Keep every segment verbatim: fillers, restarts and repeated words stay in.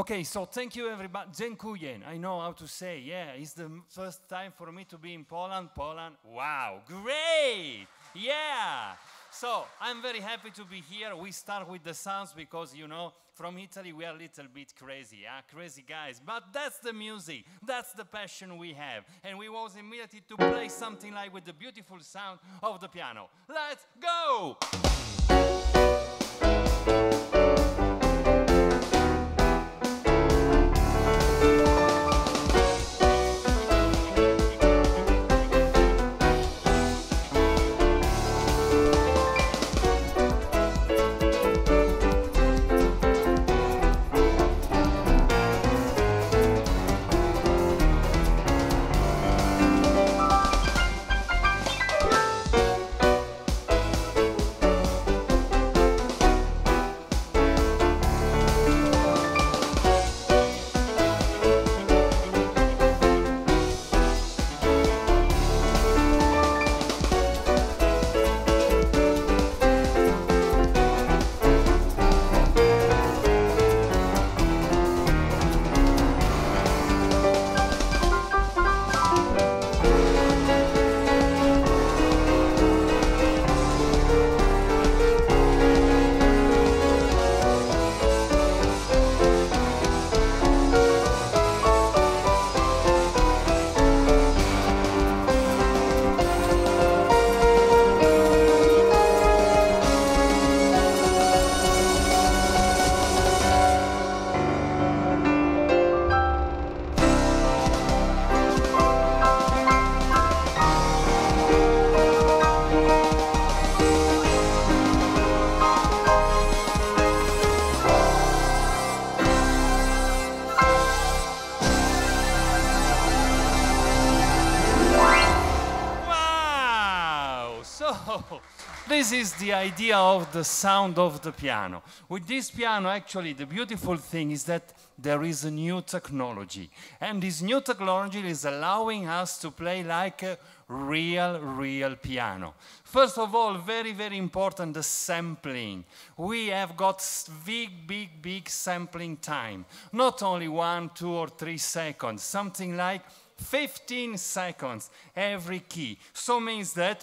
Okay, so thank you everybody. Dziękuję. I know how to say. Yeah, it's the first time for me to be in Poland. Poland, wow, great. Yeah. So I'm very happy to be here. We start with the sounds because, you know, from Italy we are a little bit crazy, yeah? Crazy guys. But that's the music. That's the passion we have. And we was immediately to play something like with the beautiful sound of the piano. Let's go! This is the idea of the sound of the piano. With this piano, actually, the beautiful thing is that there is a new technology. And this new technology is allowing us to play like a real, real piano. First of all, very, very important, the sampling. We have got big, big, big sampling time. Not only one, two, or three seconds, something like fifteen seconds every key. So means that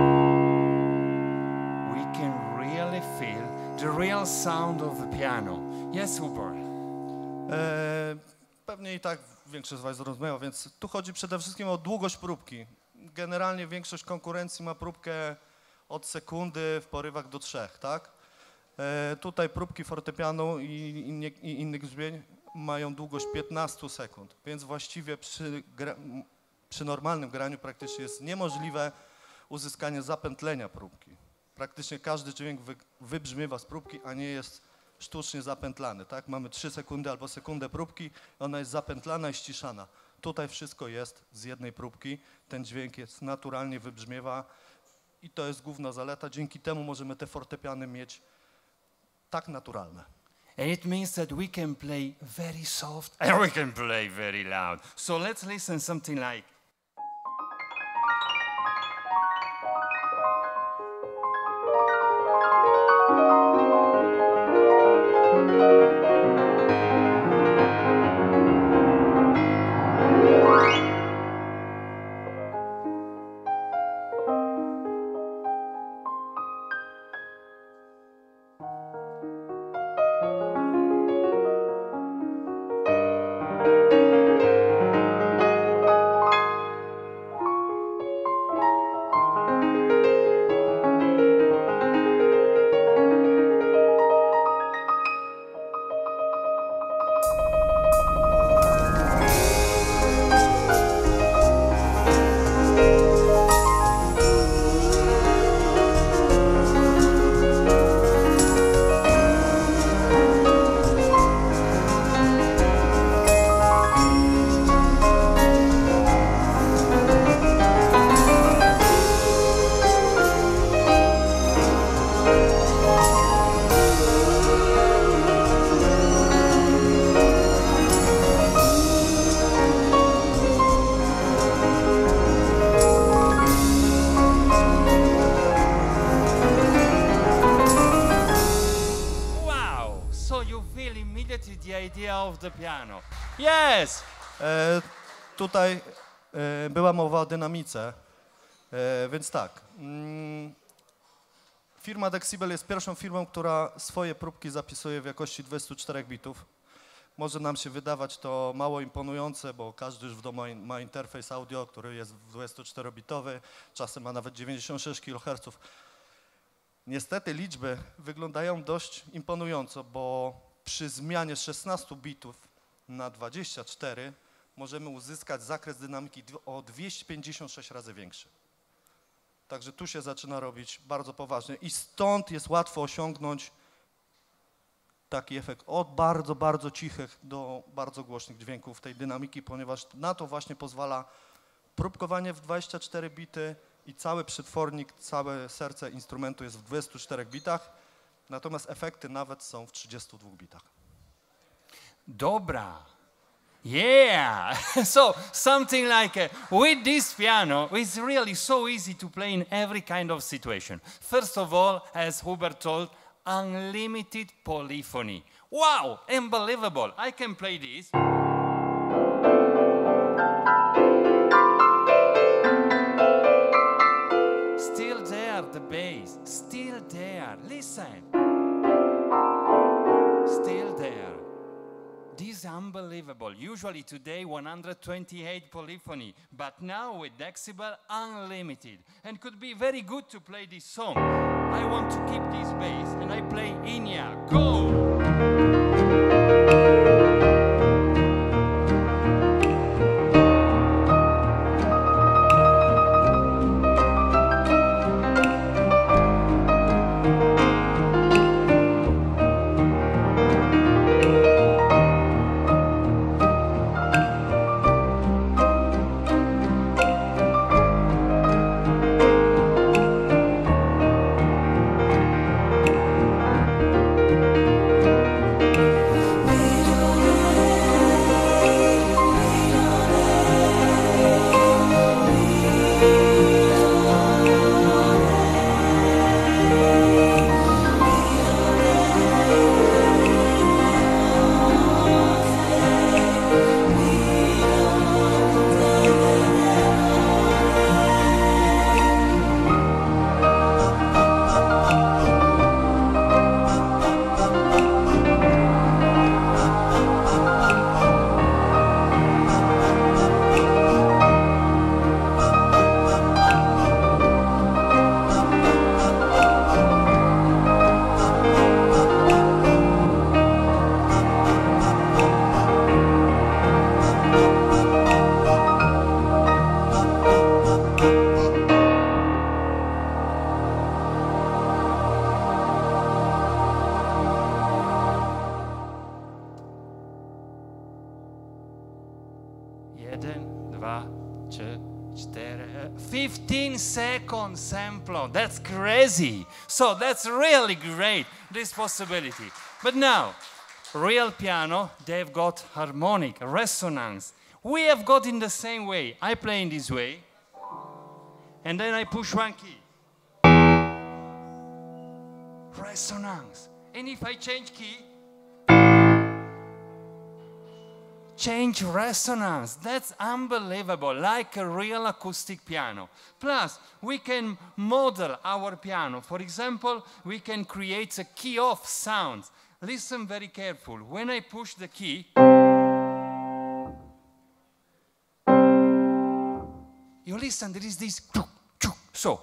we can really feel the real sound of the piano. Yes, Hubert? E, pewnie i tak większość z was zrozumiała, więc tu chodzi przede wszystkim o długość próbki. Generalnie większość konkurencji ma próbkę od sekundy w porywach do trzech, tak? E, tutaj próbki fortepianu i, i, i innych brzmień mają długość piętnaście sekund, więc właściwie przy, gra, przy normalnym graniu praktycznie jest niemożliwe uzyskanie zapętlenia próbki. Praktycznie każdy dźwięk wy, wybrzmiewa z próbki, a nie jest sztucznie zapętlany, tak? Mamy trzy sekundy albo sekundę próbki, ona jest zapętlana i ściszana. Tutaj wszystko jest z jednej próbki, ten dźwięk jest naturalnie wybrzmiewa i to jest główna zaleta. Dzięki temu możemy te fortepiany mieć tak naturalne. And it means that we can play very soft and we can play very loud. So let's listen something like. of the piano. Yes! E, tutaj e, była mowa o dynamice, e, więc tak. Mm, firma Dexibel jest pierwszą firmą, która swoje próbki zapisuje w jakości dwudziestu czterech bitów. Może nam się wydawać to mało imponujące, bo każdy już w domu ma interfejs audio, który jest dwudziestoczterobitowy, czasem ma nawet dziewięćdziesiąt sześć kiloherców. Niestety liczby wyglądają dość imponująco, bo przy zmianie z szesnastu bitów na dwadzieścia cztery możemy uzyskać zakres dynamiki o dwieście pięćdziesiąt sześć razy większy. Także tu się zaczyna robić bardzo poważnie i stąd jest łatwo osiągnąć taki efekt od bardzo, bardzo cichych do bardzo głośnych dźwięków tej dynamiki, ponieważ na to właśnie pozwala próbkowanie w dwadzieścia cztery bity i cały przetwornik, całe serce instrumentu jest w dwudziestu czterech bitach, natomiast efekty nawet są w trzydziestu dwóch bitach. Dobra. Yeah! So, something like, uh, with this piano, it's really so easy to play in every kind of situation. First of all, as Hubert told, unlimited polyphony. Wow, unbelievable. I can play this. Still there, the bass. Still there. Listen. Still there. This is unbelievable. Usually today one hundred twenty-eight polyphony, but now with Dexibel unlimited. And could be very good to play this song. I want to keep this bass and I play Inya. Go! fifteen second sample. That's crazy. So that's really great, this possibility. But now, real piano, they've got harmonic, resonance. We have got in the same way. I play in this way, and then I push one key. Resonance. And if I change key, change resonance. That's unbelievable, like a real acoustic piano. Plus, we can model our piano. For example, we can create a key-off sound. Listen very careful. When I push the key, you listen, there is this. So,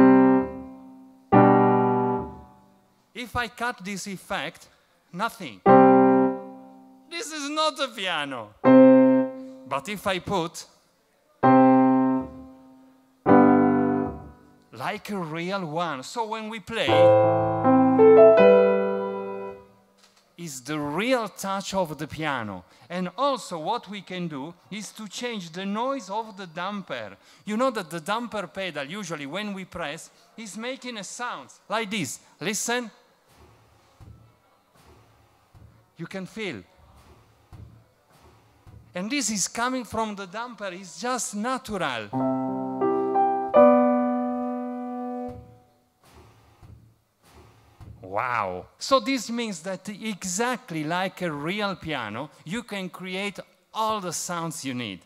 if I cut this effect, nothing. This is not a piano. But if I put like a real one, so when we play, is the real touch of the piano. And also what we can do is to change the noise of the damper. You know that the damper pedal, usually when we press, is making a sound like this. Listen. You can feel. And this is coming from the damper, it's just natural. Wow. So this means that exactly like a real piano, you can create all the sounds you need.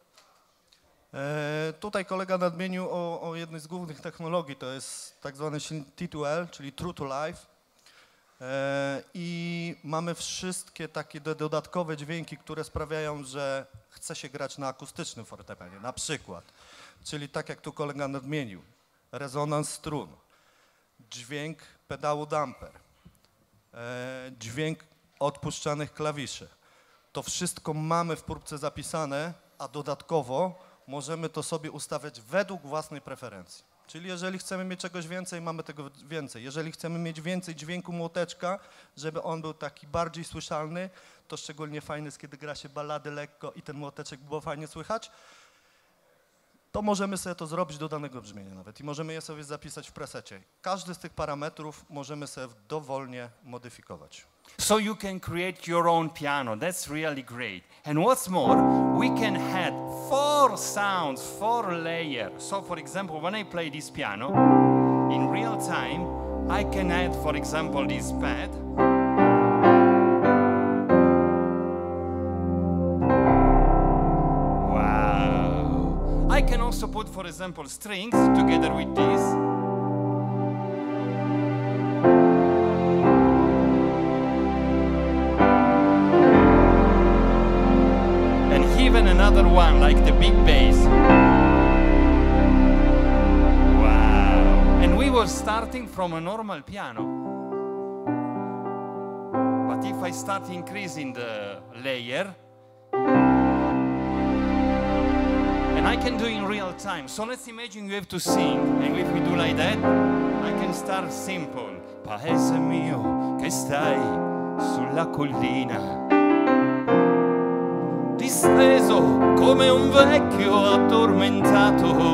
E, tutaj kolega nadmienił o, o jednej z głównych technologii, to jest tak zwany silnik T two L, czyli True to Life. E, I mamy wszystkie takie dodatkowe dźwięki, które sprawiają, że chce się grać na akustycznym fortepianie, na przykład. Czyli tak jak tu kolega nadmienił, rezonans strun, dźwięk pedału damper, e, dźwięk odpuszczanych klawiszy. To wszystko mamy w próbce zapisane, a dodatkowo możemy to sobie ustawiać według własnej preferencji. Czyli jeżeli chcemy mieć czegoś więcej, mamy tego więcej. Jeżeli chcemy mieć więcej dźwięku młoteczka, żeby on był taki bardziej słyszalny, to szczególnie fajne jest, kiedy gra się ballady lekko i ten młoteczek było fajnie słychać, to możemy sobie to zrobić do danego brzmienia nawet i możemy je sobie zapisać w presecie. Każdy z tych parametrów możemy sobie dowolnie modyfikować. So you can create your own piano. That's really great. And what's more, we can add four sounds, four layers. So for example, when I play this piano, in real time, I can add, for example, this pad. Wow. I can also put, for example, strings together with this. Even another one, like the big bass. Wow. And we were starting from a normal piano. But if I start increasing the layer, and I can do in real time. So let's imagine you have to sing, and if we do like that, I can start simple. Paese mio, che stai sulla collina, disteso come un vecchio addormentato,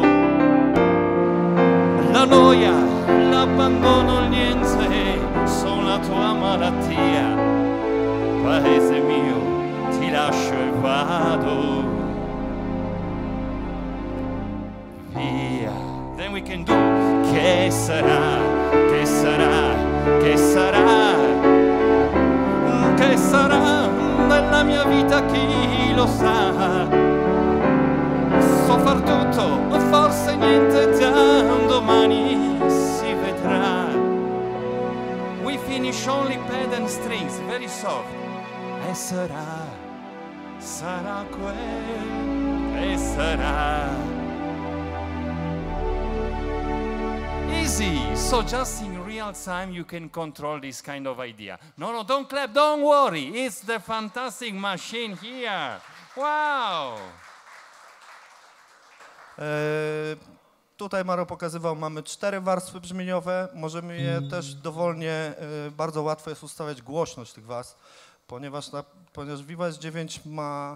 la noia, l'abbandono, il niente sono la tua malattia. Paese mio, ti lascio e vado via. Then we can do che sarà, che sarà, che sarà, che sarà della mia vita, chi lo sa. So far tutto, ma forse niente, da domani si vedrà. We finish only pad and strings, very soft. E sarà, sarà quel che sarà. Easy, so just in real time you can control this kind of idea. No, no, don't clap, don't worry. It's the fantastic machine here. Wow! E, tutaj Maro pokazywał, mamy cztery warstwy brzmieniowe. Możemy je też dowolnie, e, bardzo łatwo jest ustawiać głośność tych warstw, ponieważ, na, ponieważ Viva S dziewięć ma,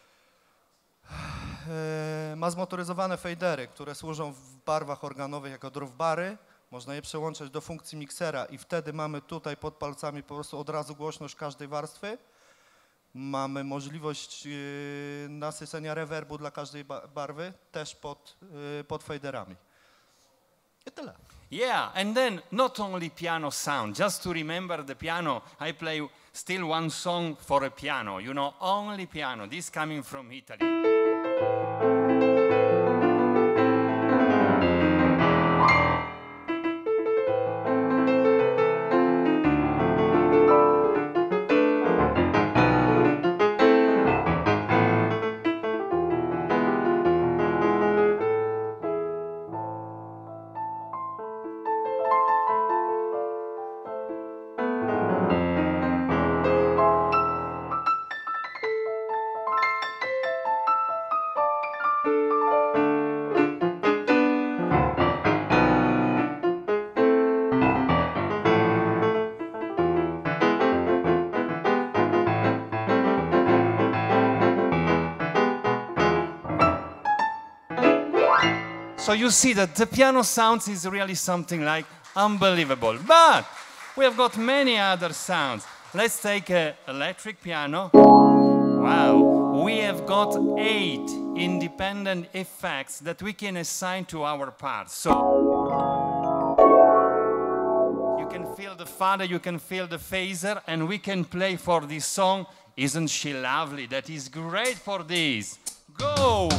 e, ma zmotoryzowane fadery, które służą w barwach organowych jako drop-bary. Można je przełączać do funkcji miksera i wtedy mamy tutaj pod palcami po prostu od razu głośność każdej warstwy. Mamy możliwość yy, nasycenia rewerbu dla każdej ba barwy, też pod, yy, pod faderami. I tyle. Yeah, and then not only piano sound, just to remember the piano, I play still one song for a piano, you know, only piano, this coming from Italy. So you see that the piano sounds is really something like unbelievable. But we have got many other sounds. Let's take an electric piano. Wow, we have got eight independent effects that we can assign to our parts. So you can feel the Father, you can feel the phaser, and we can play for this song. Isn't she lovely? That is great for this. Go!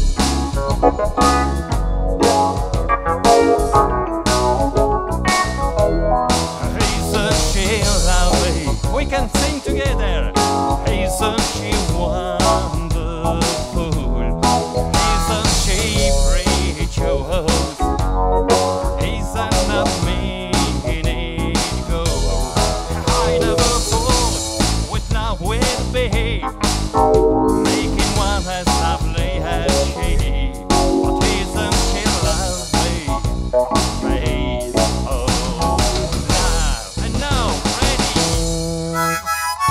Isn't she lovely? We can sing together. Isn't she wonderful? Isn't she precious? Isn't that meaning go? I never thought with love will be making one as lovely as she. But isn't she lovely? Made of love. And now, ready?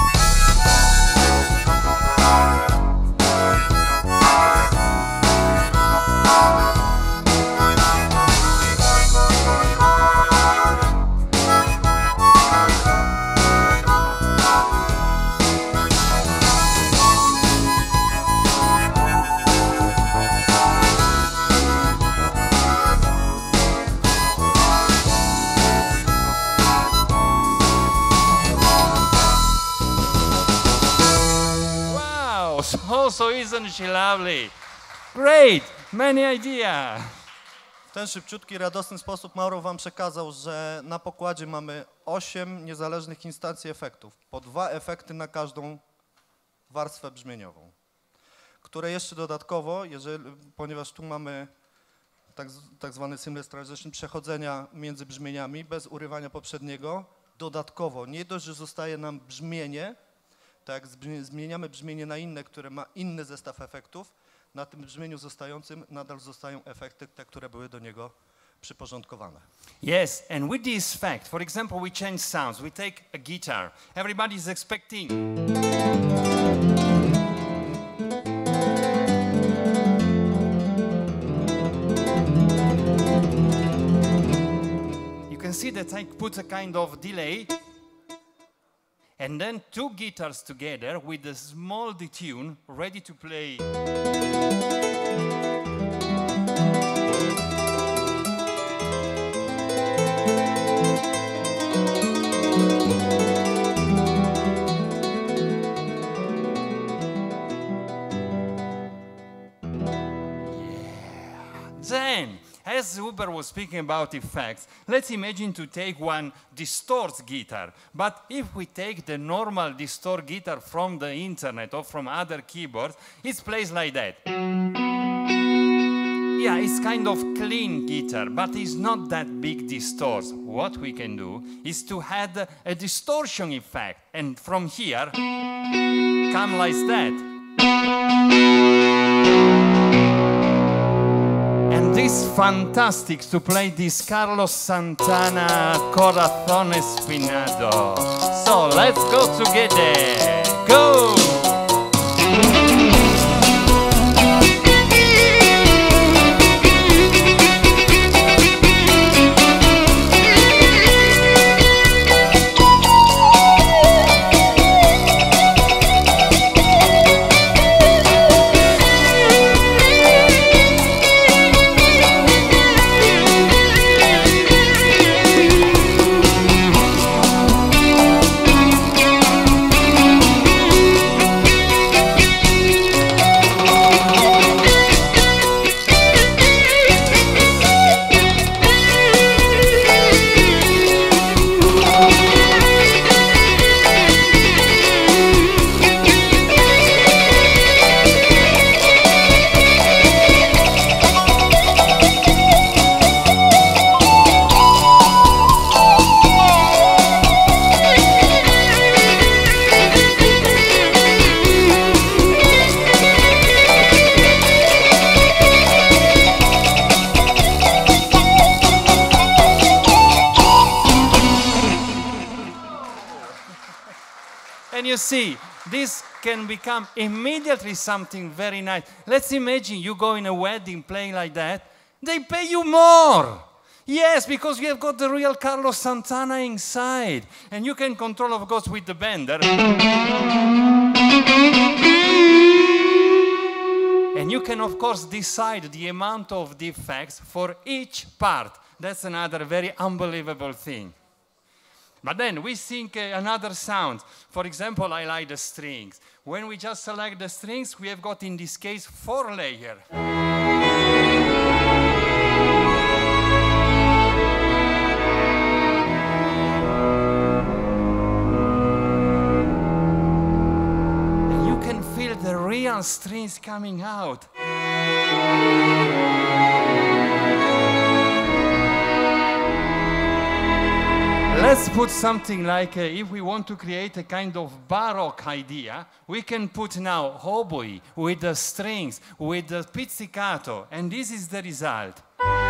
So, so isn't she lovely? Great, many idea. W ten szybciutki, radosny sposób Mauro wam przekazał, że na pokładzie mamy osiem niezależnych instancji efektów, po dwa efekty na każdą warstwę brzmieniową, które jeszcze dodatkowo, jeżeli, ponieważ tu mamy tak, tak zwany seamless transition, przechodzenia między brzmieniami bez urywania poprzedniego, dodatkowo nie dość, że zostaje nam brzmienie, tak jak zmieniamy brzmienie na inne, które ma inny zestaw efektów, na tym brzmieniu zostającym nadal zostają efekty, te, które były do niego przyporządkowane. Yes, and with this fact, for example, we change sounds. We take a guitar. Everybody is expecting. You can see that I put a kind of delay. And then two guitars together with a small detune ready to play. Then, as Huber was speaking about effects, let's imagine to take one distort guitar. But if we take the normal distort guitar from the internet or from other keyboards, it plays like that. Yeah, it's kind of clean guitar, but it's not that big distort. What we can do is to add a distortion effect, and from here, come like that. It's fantastic to play this Carlos Santana Corazón Espinado. So let's go together. Go! And you see, this can become immediately something very nice. Let's imagine you go in a wedding playing like that. They pay you more. Yes, because you have got the real Carlos Santana inside. And you can control, of course, with the bender. And you can, of course, decide the amount of the effects for each part. That's another very unbelievable thing. But then we think uh, another sound. For example, I like the strings. When we just select the strings, we have got in this case four layer. And you can feel the real strings coming out. Let's put something like, uh, if we want to create a kind of baroque idea, we can put now hautboy with the strings, with the pizzicato, and this is the result.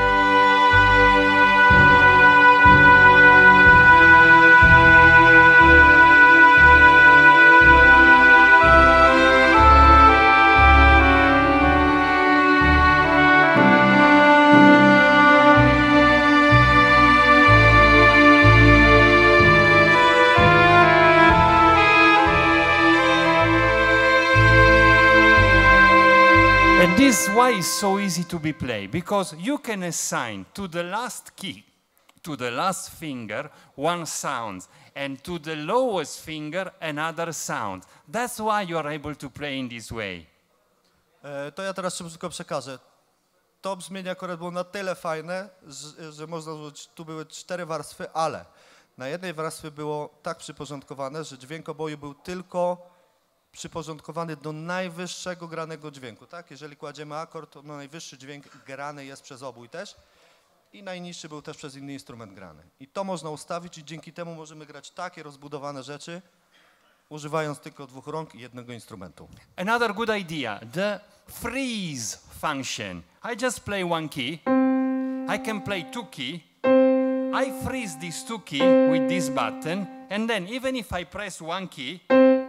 And this is why it's so easy to be played, because you can assign to the last key, to the last finger, one sound, and to the lowest finger, another sound. That's why you are able to play in this way. E, to ja teraz szybko przekażę. To brzmienie akurat było na tyle fajne, że, że można powiedzieć, tu były cztery warstwy, ale na jednej warstwie było tak przyporządkowane, że dźwięk oboju był tylko przyporządkowany do najwyższego granego dźwięku, tak? Jeżeli kładziemy akord, to najwyższy dźwięk grany jest przez obój też i najniższy był też przez inny instrument grany. I to można ustawić i dzięki temu możemy grać takie rozbudowane rzeczy, używając tylko dwóch rąk i jednego instrumentu. Another good idea, the freeze function. I just play one key, I can play two key, I freeze these two key with this button, and then even if I press one key,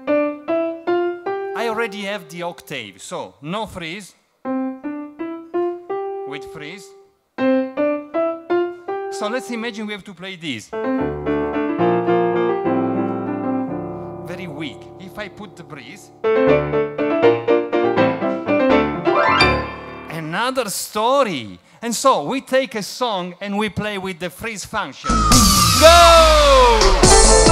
I already have the octave, so no freeze, with freeze. So let's imagine we have to play this. Very weak. If I put the breeze, another story. And so we take a song and we play with the freeze function. Go!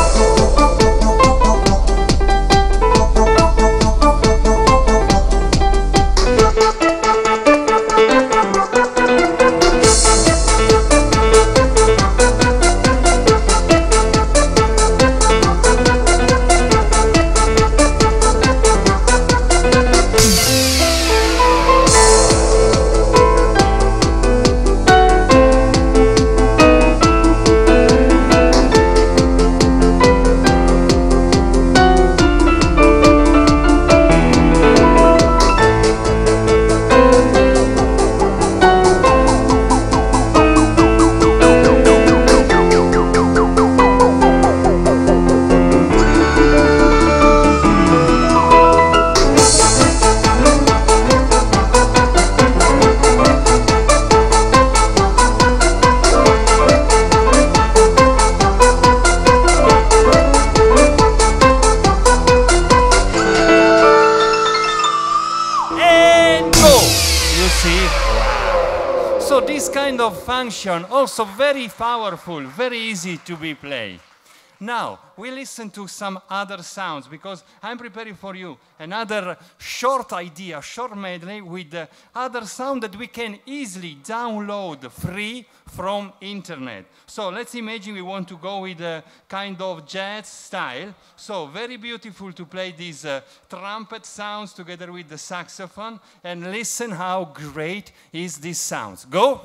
So this kind of function, also very powerful, very easy to be played. Now, we listen to some other sounds, because I'm preparing for you another short idea, short medley with the other sound that we can easily download free from internet. So let's imagine we want to go with a kind of jazz style. So very beautiful to play these uh, trumpet sounds together with the saxophone, and listen how great is this sounds. Go!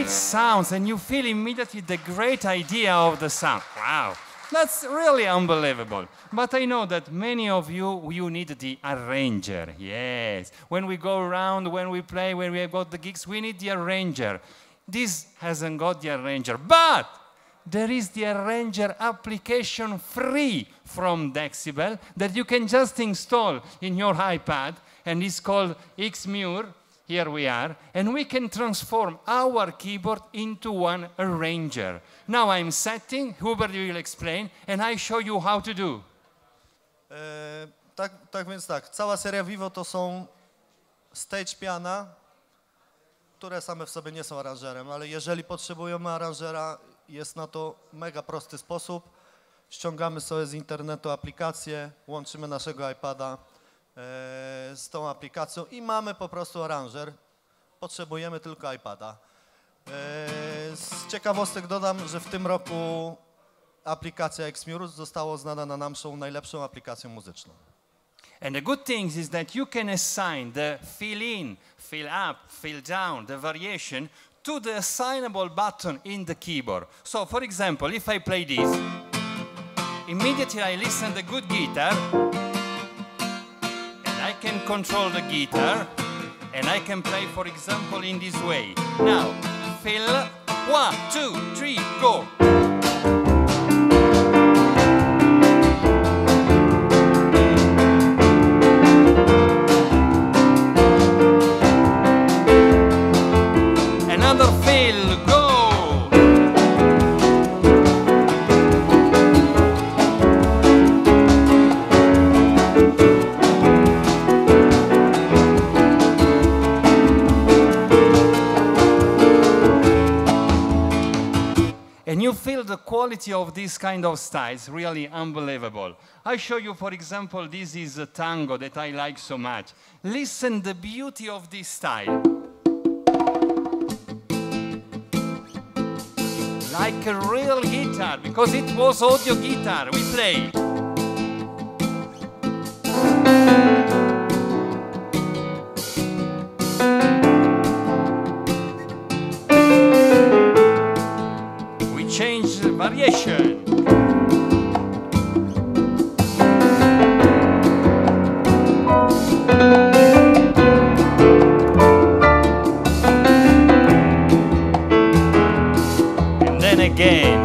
sounds, and you feel immediately the great idea of the sound. Wow, that's really unbelievable. But I know that many of you, you need the arranger. Yes, when we go around, when we play, when we have got the gigs, we need the arranger. This hasn't got the arranger, but there is the arranger application free from Dexibel that you can just install in your iPad, and it's called Xmure. Here we are, and we can transform our keyboard into one arranger. Now I'm setting, Hubert will explain, and I show you how to do. E, tak, tak więc tak, cała seria Vivo to są stage piana, które same w sobie nie są aranżerem, ale jeżeli potrzebujemy aranżera, jest na to mega prosty sposób. Ściągamy sobie z internetu aplikację, łączymy naszego iPada z tą aplikacją i mamy po prostu aranżer. Potrzebujemy tylko iPada. Z ciekawostek dodam, że w tym roku aplikacja Xmure została uznana na naszą najlepszą aplikacją muzyczną. And the good thing is that you can assign the fill in, fill up, fill down, the variation to the assignable button in the keyboard. So for example, if I play this, immediately I listen to the good guitar, I can control the guitar, and I can play, for example, in this way. Now, fill, one, two, three, go. Another fill, go. And you feel the quality of this kind of styles, really unbelievable. I show you, for example, this is a tango that I like so much. Listen the beauty of this style. Like a real guitar, because it was audio guitar we play. Change the variation. And then again.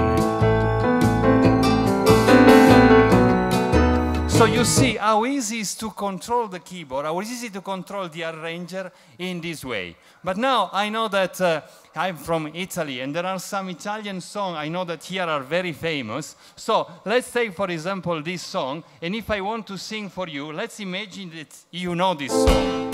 So you see how easy it is to control the keyboard, how easy to control the arranger in this way. But now I know that uh, I'm from Italy, and there are some Italian songs I know that here are very famous. So let's take, for example, this song, and if I want to sing for you, let's imagine that you know this song.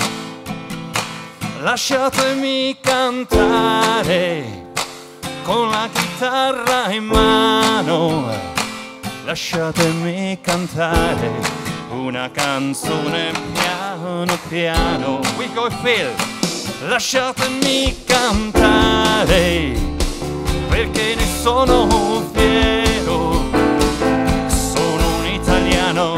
Lasciatemi cantare con la chitarra in mano, lasciatemi cantare una canzone piano piano. We go Phil. Lasciatemi cantare, perché ne sono fiero, sono un italiano,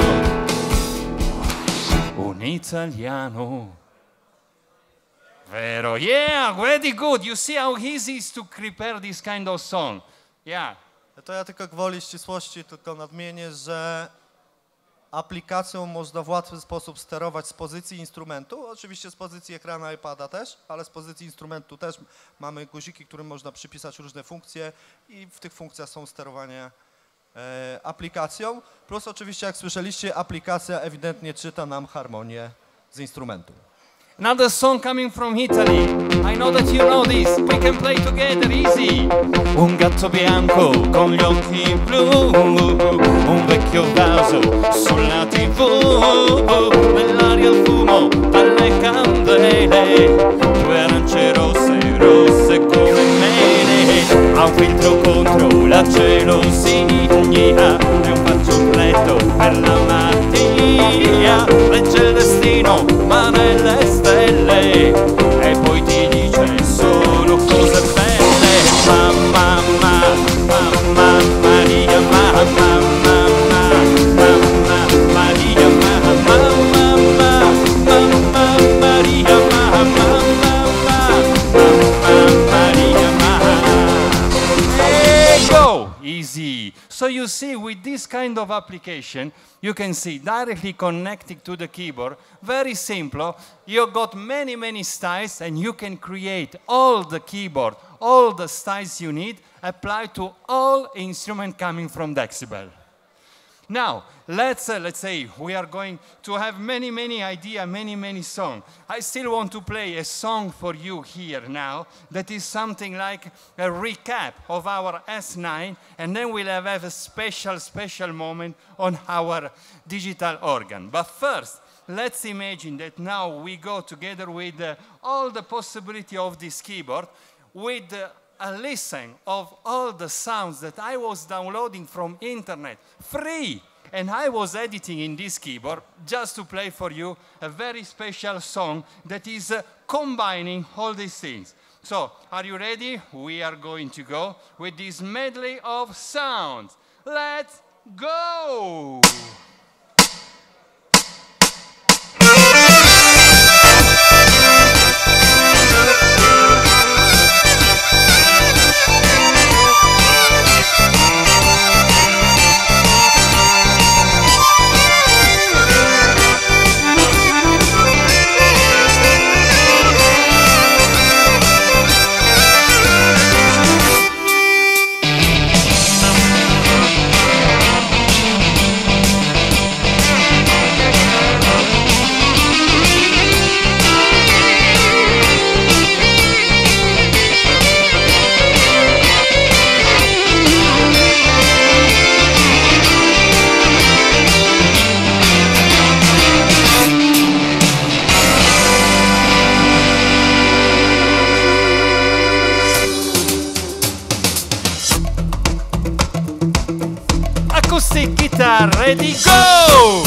un italiano. Vero? Yeah, very good. You see how easy it is to prepare this kind of song. Yeah. To ja tylko gwoli ścisłości tylko nadmienię, że aplikacją można w łatwy sposób sterować z pozycji instrumentu, oczywiście z pozycji ekranu iPada też, ale z pozycji instrumentu też mamy guziki, którym można przypisać różne funkcje i w tych funkcjach są sterowanie e, aplikacją, plus oczywiście jak słyszeliście, aplikacja ewidentnie czyta nam harmonię z instrumentu. Another song coming from Italy. I know that you know this. We can play together, easy. Un gatto bianco con gli occhi blu, un vecchio vaso sulla tivù, nell'aria il fumo dalle candele, due arance rosse, rosse come mele, ha un filtro contro la gelosia e un fazzoletto per la mattina, legge il destino ma nelle stelle e poi ti dice solo cose belle. Mamma, mamma, mamma Maria, mamma, mamma, mamma Maria, mamma, mamma, mamma Maria, mamma, mamma Maria, mamma. So you see, with this kind of application, you can see directly connected to the keyboard, very simple. You've got many, many styles, and you can create all the keyboard, all the styles you need, applied to all instruments coming from Decibel. Now, let's, uh, let's say we are going to have many, many ideas, many, many songs. I still want to play a song for you here now that is something like a recap of our S nine, and then we'll have, have a special, special moment on our digital organ. But first, let's imagine that now we go together with uh, all the possibility of this keyboard, with uh, a listen of all the sounds that I was downloading from internet, free, and I was editing in this keyboard just to play for you a very special song that is uh, combining all these things. So, are you ready? We are going to go with this medley of sounds. Let's go! Acoustic guitar, ready, go!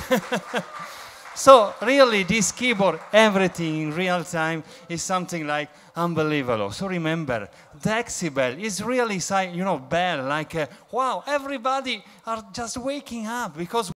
So really, this keyboard, everything in real time is something like unbelievable. So remember, decibel is really, si- you know, bell, like, uh, wow, everybody are just waking up because